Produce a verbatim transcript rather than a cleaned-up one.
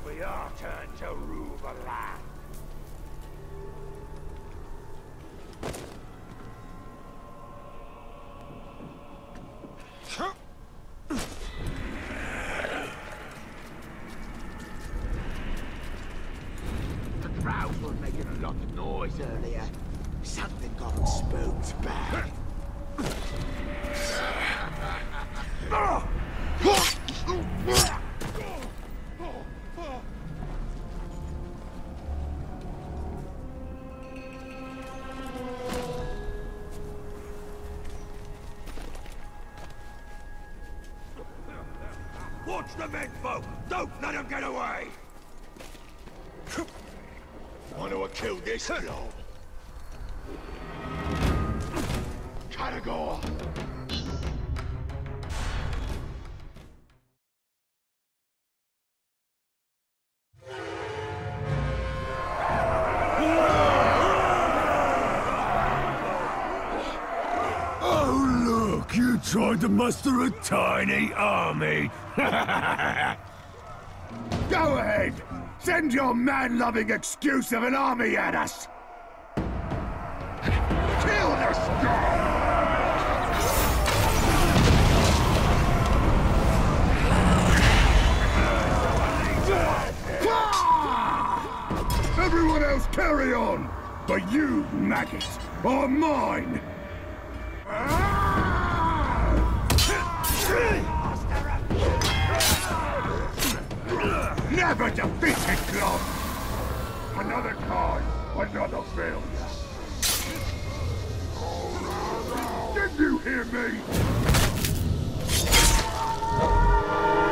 be our turn to rule the land. The crowds were making a lot of noise earlier. Something got them spooked bad. Watch the men, folk! Don't let them get away! Want to kill this blob? Try to go on. Oh, look! You tried to muster a tiny army! Go ahead! Send your man-loving excuse of an army at us! Kill this guy! Everyone else carry on! But you, maggots, are mine! Never defeated, Glob! Another card, another failure. Did you hear me?